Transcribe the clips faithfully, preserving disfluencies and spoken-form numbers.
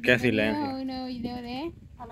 qué silencio. Un nuevo video de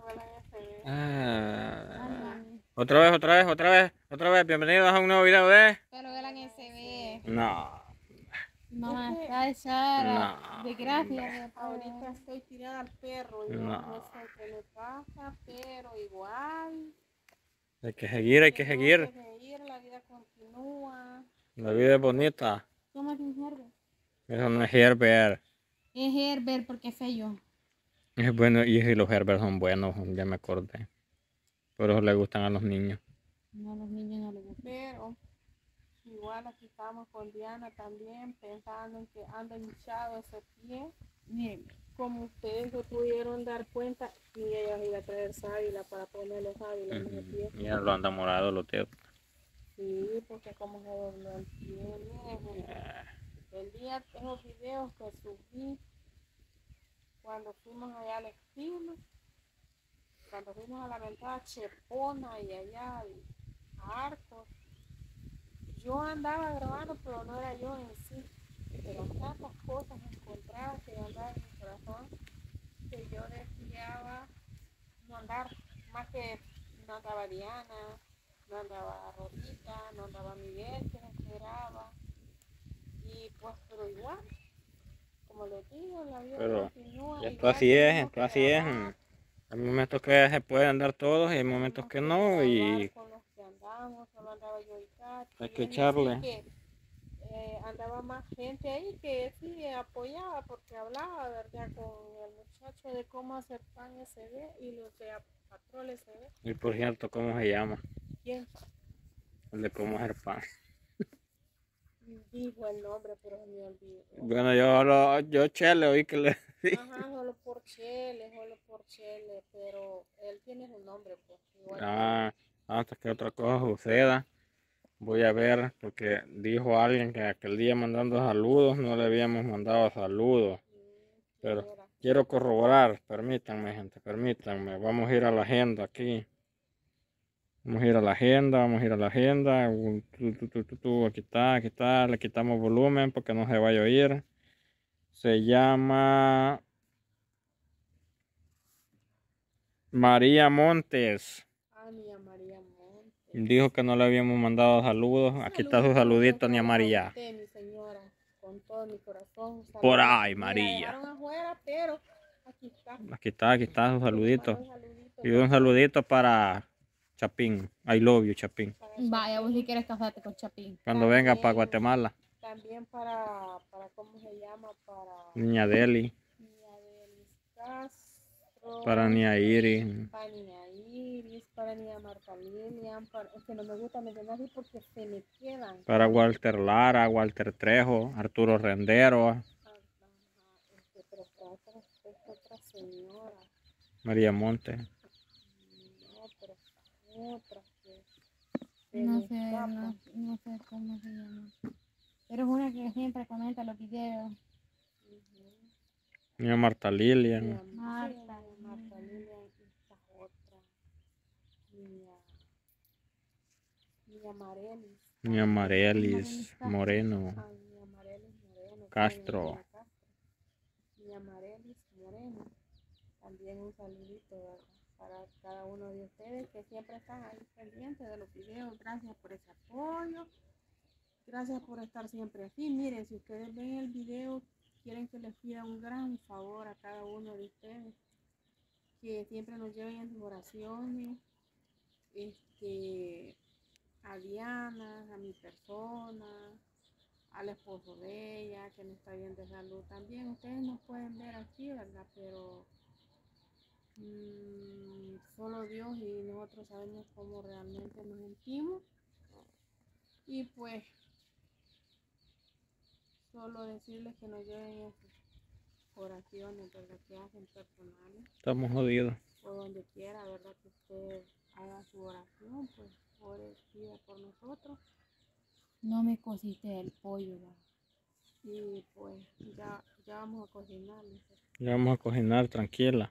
Ah, otra vez, otra vez, otra vez, otra vez. Bienvenidos a un nuevo video de... Palovelan S B. No, Mamá está echada. no. De gracia. Ahorita estoy tirada al perro y no, No. no sé qué le pasa, pero igual. Hay que seguir, hay que tenemos seguir. que seguir, la vida continúa. La vida es bonita. ¿Cómo es un Herbert? Eso no es Herbert. Es Herbert porque es feo. Es bueno, y si los Herbert son buenos, ya me acordé. Por eso le gustan a los niños. No, a los niños no les gusta. Pero igual aquí estamos con Diana también, pensando en que anda hinchado ese pie. Miren, Como ustedes se pudieron dar cuenta, y ella iba a traer sábila para ponerle sábila en ese pie. Ya lo anda morado los dedos. Sí, porque como se dobló el pie, miren, el día, esos videos que subí cuando fuimos allá al estilo, cuando fuimos a la ventana Chepona y allá a Arcos, yo andaba grabando, pero no era yo en sí, pero tantas cosas encontradas que andaban en mi corazón, que yo deseaba no andar, más que no andaba Diana, no andaba Rosita, no andaba Miguel, que me esperaba, y pues, pero igual, como les digo, la vida Pero continúa. esto igual así es, tenemos esto que así es. grabar, Hay momentos que se pueden andar todos y hay momentos tenemos que no. grabar Y con los que andamos, solo andaba yo y Katy, hay que es decir echarle. que, eh, andaba más gente ahí que sí apoyaba porque hablaba, ¿verdad? Con el muchacho de cómo hacer pan S B y los de Patrol S B. Y por cierto, ¿cómo se llama? ¿Quién El de cómo hacer pan. dijo el nombre? Pero me olvidó. Bueno, yo lo, yo Chele oí que le decía. Ajá, solo por Chele, solo por Chele, pero él tiene su nombre, pues. Igual Ah, hasta que otra cosa suceda. Voy a ver, porque dijo alguien que aquel día mandando saludos, no le habíamos mandado saludos. que, mm, Pero que era. quiero corroborar, permítanme gente, permítanme. Vamos a ir a la agenda aquí. Vamos a ir a la agenda, vamos a ir a la agenda. Uh, tu, tu, tu, tu, tu, Aquí está, aquí está. Le quitamos volumen porque no se vaya a oír. Se llama María Montes. Ah, Mía María Montes. Dijo que no le habíamos mandado saludos. Aquí está su saludito, ni a María. Usted, mi señora, con todo mi corazón. Por Saludos. ahí, Me la María. dejaron afuera, pero aquí está. Aquí está, aquí está su saludito. Un saludito Y un saludito para Chapín. I love you, Chapín. para vaya, vos Chapín. si quieres casarte con Chapín. Cuando venga para También- Guatemala. También para, para, ¿cómo se llama? Para Niña Deli. Niña Delis Castro. Para Niña Iris. Para Niña Iris, para Niña Marta Lilian, para, es que no me gusta mencionar así porque se me quedan. Para Walter Lara, Walter Trejo, Arturo Rendero, Ah, ajá, este, pero esta otra, esta otra señora, María Montes. no, pero esta otra que se No me sé, escapa. no, no sé cómo se llama. Pero es una que siempre comenta los videos. Ujú. Niña Marta Lilian. Niña Marta. Niña Marta Lilian y esta otra, Niña, Niña Marelis. Niña Marelis Moreno. Ah, Niña Marelis Moreno. Castro. Niña Castro. Niña Marelis Moreno. También un saludito, ¿verdad? Para cada uno de ustedes que siempre están ahí pendientes de los videos. Gracias por ese apoyo. Gracias por estar siempre aquí. Miren, si ustedes ven el video, quieren que les pida un gran favor a cada uno de ustedes. Que siempre nos lleven en sus oraciones. Este, a Diana, a mi persona, al esposo de ella, que no está bien de salud también. Ustedes nos pueden ver aquí, ¿verdad? Pero mmm, solo Dios y nosotros sabemos cómo realmente nos sentimos. Y pues, solo decirles que nos lleven en sus oraciones, ¿verdad? Que hacen personales. Estamos jodidos. O donde quiera, ¿verdad? Que usted haga su oración, pues, ore, pida por nosotros. No me cosiste el pollo, ¿verdad? Y pues ya, ya vamos a cocinar. Ya vamos a cocinar tranquila.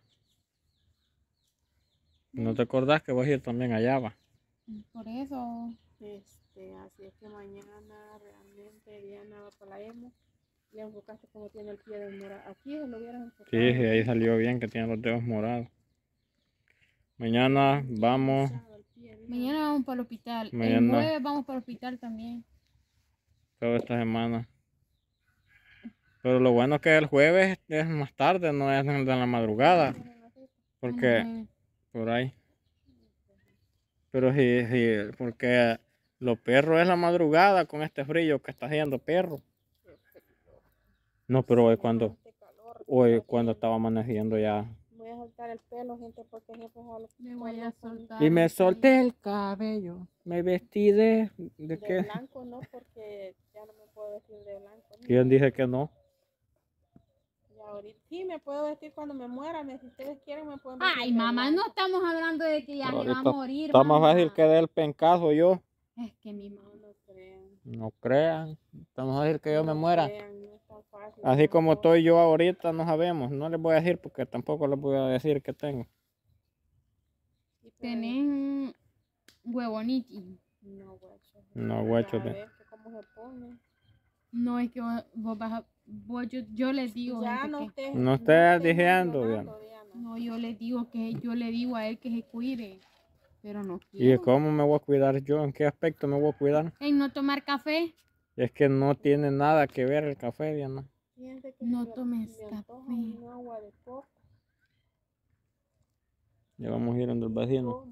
¿No te acordás que vas a ir también allá, va? Por eso. Este, así es que mañana realmente Diana va para la emo le enfocaste como tiene el pie de morado. Aquí se lo hubieras enfocado. Sí, sí, ahí salió bien que tiene los dedos morados. Mañana vamos. Mañana vamos para el hospital. El Mañana. jueves vamos para el hospital también. Toda esta semana. Pero lo bueno es que el jueves es más tarde, no es de la madrugada. Porque por ahí. Pero sí, sí, porque los perros es la madrugada con este frío que está haciendo perro. No, pero hoy cuando, hoy cuando estaba amaneciendo ya. Voy a soltar el pelo, gente, porque siempre es algo. Me voy a soltar. Y me solté el cabello. Me vestí de... ¿De De qué? blanco no, porque ya no me puedo vestir de blanco. ¿No? ¿Quién dice que no? Ya ahorita sí me puedo vestir cuando me muera. me- Si ustedes quieren me pueden vestir Ay, de mamá, blanco. no estamos hablando de que ya Pero se va a ahorita morir. Está más mamá. fácil que dé el pencazo yo. Es que mi mamá. No, no crean. No crean. Está más fácil que yo me No muera. crean, no es tan fácil Así esas como cosas. estoy yo ahorita, no sabemos. No les voy a decir porque tampoco les voy a decir que tengo. Sí, pero- Tenés un huevoniti. No, guacho. No, guacho. Ya de- ves que cómo se pone. No es que vos, vos vas a. Vos, yo, yo les digo. Ya gente, no que- estés. No estés diciendo, mencionando, Diana. No, yo les digo que yo le digo a él que se cuide. Pero no ¿Y quiero. cómo me voy a cuidar yo? ¿En qué aspecto me voy a cuidar? En no tomar café. Es que no tiene nada que ver el café, Diana. Fíjense que No me- tomes me antoja café. un agua de coco. Ya vamos a ir donde el vecino. ¿Cómo?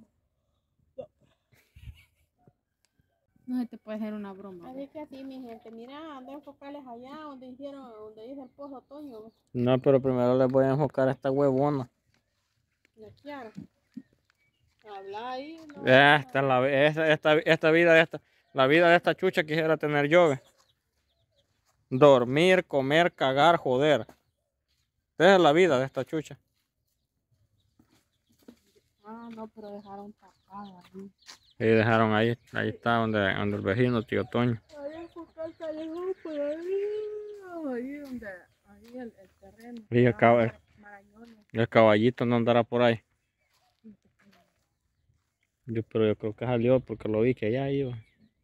No se te puede hacer una broma. Así que así, mi gente, mira, anda a enfocarles allá donde hicieron, donde dice el pozo Toño, No, pero primero les voy a enfocar a esta huevona. la Kiara. Habla ahí, no. Esta, es la, esta, esta, esta vida de esta, la vida de esta chucha quisiera tener yo. ¿Ve? Dormir, comer, cagar, joder. Esa es la vida de esta chucha. Ah, no, pero dejaron tapada ahí. Y dejaron ahí, ahí está donde, donde el vecino, tío Toño. Ahí enfocar el callejón por ahí, ahí donde, ahí el, el terreno. Y el, cab- el, Marañones. el caballito no andará por ahí. Yo, pero yo creo que salió porque lo vi que allá iba.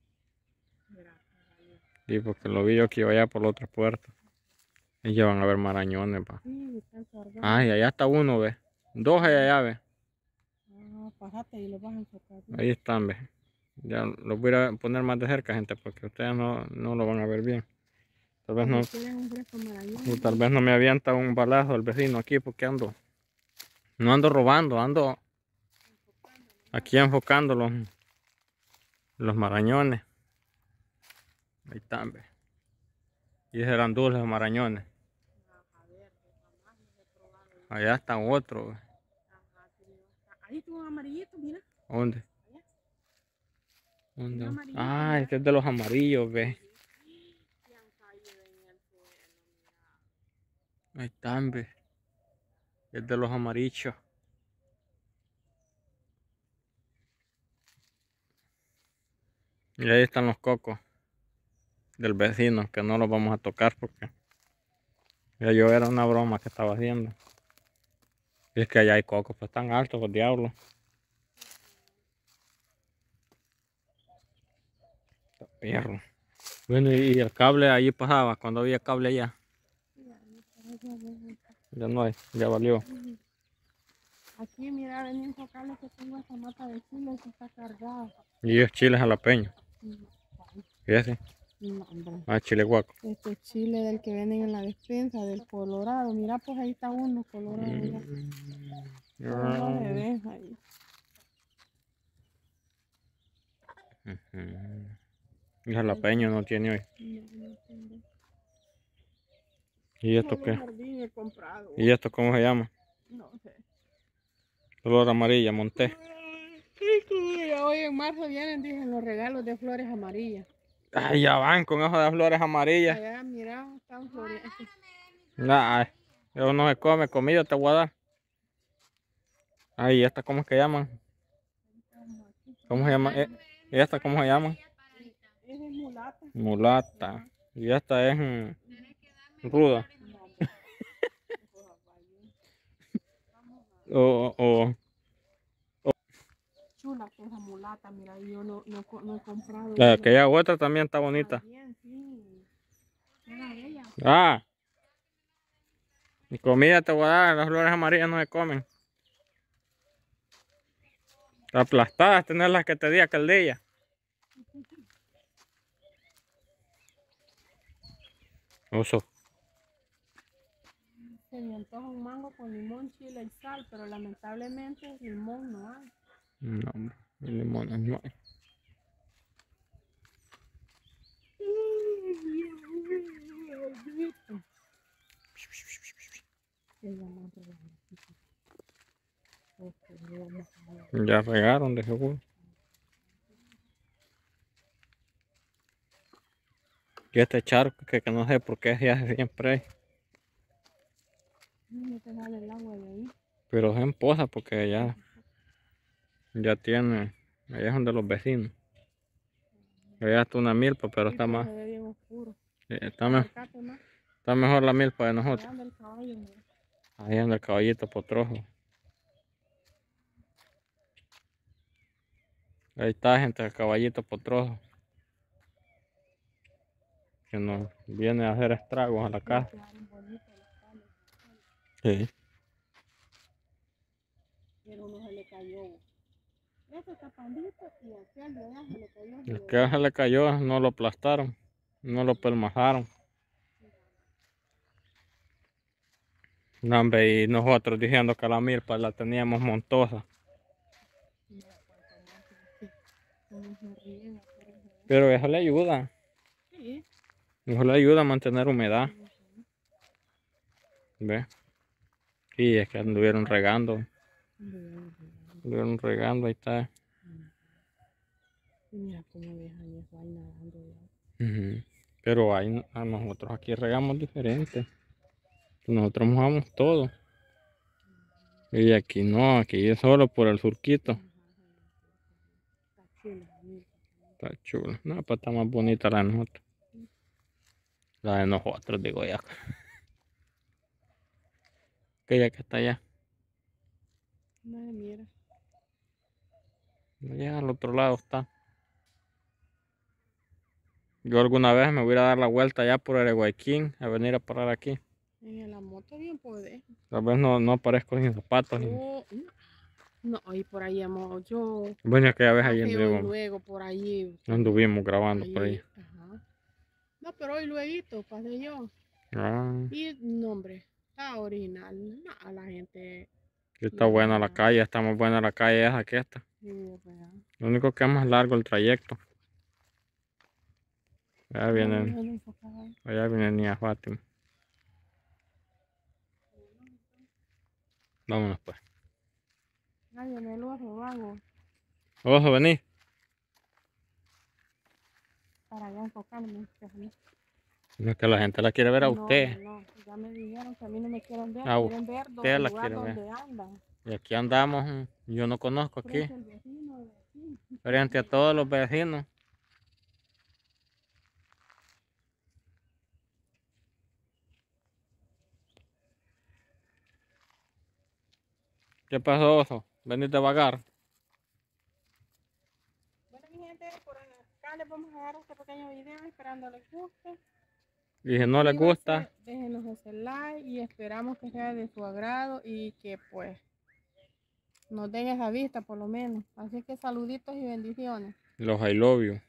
Y porque lo vi yo que iba allá por la otra puerta. Y ya van a ver marañones, pa. Sí, está cargado. Ah, y allá está uno, ve. Dos allá, allá, ve. Ah, pásate y lo vas a enfocar. Ahí están, ve. Ya los voy a poner más de cerca, gente, porque ustedes no, no lo van a ver bien. Tal vez no, ¿Quieres un fresco marañón? o tal vez no me avienta un balazo el vecino aquí porque ando, no ando robando, ando aquí enfocando los, los marañones. Ahí están, ve. Y serán dulces los marañones. Allá están otros, ve. Ahí tuvo un amarillito, mira. ¿Dónde? Un ¿Dónde? amarillito, Ah, mira. este es de los amarillos, ve. Se han caído en el suelo, mira. Ahí están, ve. Es de los amarillos. Y ahí están los cocos del vecino, que no los vamos a tocar porque ya yo era una broma que estaba haciendo. Y es que allá hay cocos, pues tan altos, los diablos. Perro. Bueno, y el cable ahí pasaba, cuando había cable allá. Ya no hay, ya valió. Aquí, mira, ven a enfocarle que tengo esta mata de chile que está cargada. Y es chile jalapeño. ¿Y ese? No, hombre. Ah, chile guaco. Este chile del que venden en la despensa, del colorado. Mira, pues ahí está uno colorado. Ya. No se ve ahí. Ujú. Y jalapeño no tiene hoy. No, no tengo. ¿Y esto Solo qué? jardín he comprado. ¿Y esto cómo se llama? No sé. Flor amarilla, monté. Ya hoy en marzo vienen, dicen, los regalos de flores amarillas. Ay, ya van con eso de flores amarillas. Allá, mira, están flores. Nah, eso no se come, comida te voy a dar. Ay, ¿y esta cómo es que llaman? ¿Cómo se llama? Eh, ¿Y esta cómo se llama? Esa es mulata. Mulata. Y esta es mm, ruda. O, o, Chula que esa mulata, mira, yo no, no, co- no he comprado. la esa. aquella otra también está bonita. También, sí. Era ella. Ah. Mi comida te voy a dar, las flores amarillas no se comen. Aplastadas, tener las que te di aquel día. Oso. Se me antoja un mango con limón, chile y sal, pero lamentablemente limón no hay. No, hombre, el limón no hay. Ya regaron de seguro. Y este charco que, que no sé por qué se hace siempre ahí. No te sale el agua de ahí. Pero es en poza porque ya, ya tiene, allá es de los vecinos. Allá está una milpa, pero Sí, está pero más, se ve bien oscuro. eh, está, me- Acércate más. está mejor la milpa de Allá nosotros. anda el caballo, mira. Ahí anda el caballito potrojo. Ahí está gente, el caballito potrojo. Que nos viene a hacer estragos a la casa. Quedaron bonitos los palos, Sí. pero uno se le cayó. Ese tapandito y aquel de allá se le cayó. El que se le cayó no lo aplastaron, no lo pelmazaron. No, hombre, y nosotros diciendo que la milpa la teníamos montosa. Pero eso le ayuda. Sí. Eso le ayuda a mantener humedad. ¿Ve? Sí, es que anduvieron regando. Anduvieron regando, ahí está. Mira cómo dejan eso ahí nadando ya. Ujú. Pero ahí, a nosotros aquí regamos diferente. Nosotros mojamos todo. Y aquí no, aquí es solo por el surquito. Está chula, mira. Está chulo. No, pues está más bonita la de nosotros. La de nosotros, digo ya. Aquella que está allá. No, mira. Allá al otro lado está. Yo alguna vez me voy a dar la vuelta allá por el Guayquín a venir a parar aquí. En la moto bien podés. Tal vez no, no aparezco sin zapatos. No, no, y por ahí hemos, yo, Bueno, aquella vez ahí hace hoy anduvimos, luego por ahí. anduvimos grabando por ahí. ahí, ajá. No, pero hoy luego pasé yo. Ah, Y no, hombre, está original. No, la gente. está buena la calle, está más buena la calle esa que esta. Sí, real. Lo único que es más largo el trayecto. Allá No, vienen, no, no, no, allá viene Niña Fátima. Vámonos pues. Ay, en el ojo, vago. Ojo, vení. Para allá enfocarme. déjame. No es que la gente la quiere ver a No, usted. no, ya me dijeron que a mí no me quieren ver, A quieren ver do- usted el la lugar quiere ver. donde andan. Y aquí andamos, mm, yo no conozco aquí. Frente al vecino de aquí. Frente a todos los vecinos. ¿Qué pasó, oso? Veniste a vagar. Bueno, mi gente, por acá les vamos a dar este pequeño video, esperando les guste. Y si no les gusta, Déjenos ese like y esperamos que sea de su agrado y que pues nos den esa vista por lo menos. Así que saluditos y bendiciones. los I love you.